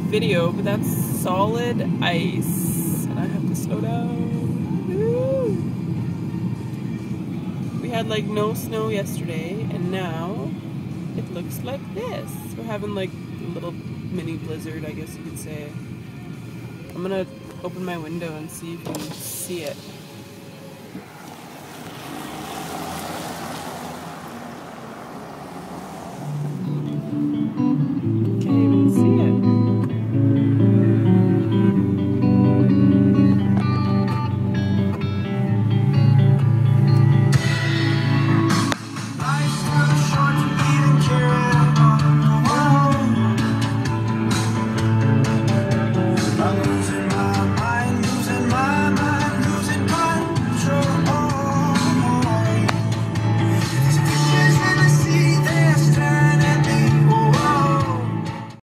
video, but that's solid ice. And I have to slow down. Woo! We had like no snow yesterday, and now it looks like this. We're having like a little mini blizzard, I guess you could say. I'm gonna open my window and see if you can see it.